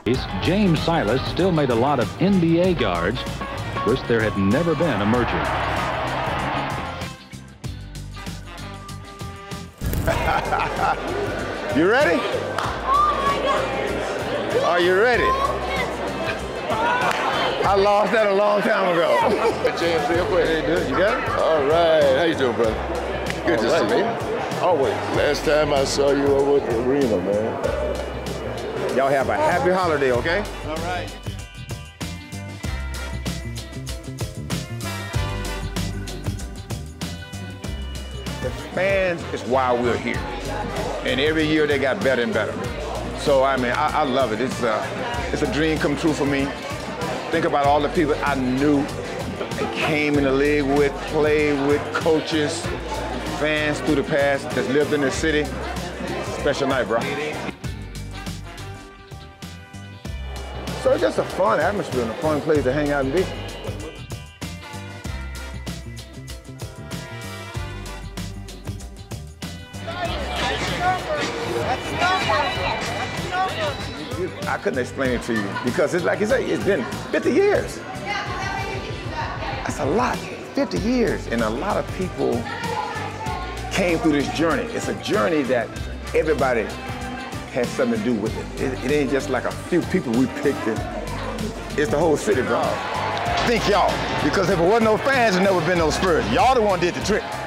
James Silas still made a lot of NBA guards. Wish there had never been a merger. You ready? Are you ready? I lost that a long time ago. James, real quick. Hey, dude, you got it? All right. How you doing, brother? Good to see you. Always. Last time I saw you over at the arena, man. Y'all have a happy holiday, okay? All right. The fans is why we're here. And every year they got better and better. So, I mean, I love it. It's a dream come true for me. Think about all the people I knew and came in the league with, played with, coaches, fans through the past that lived in the city. Special night, bro. So it's just a fun atmosphere and a fun place to hang out and be. I couldn't explain it to you because it's like you say, it's been 50 years. That's a lot, 50 years. And a lot of people came through this journey. It's a journey that everybody has something to do with it. It ain't just like a few people we picked it. It's the whole city, bro. Think y'all, because if it wasn't no fans, there'd never been no Spurs. Y'all the one did the trick.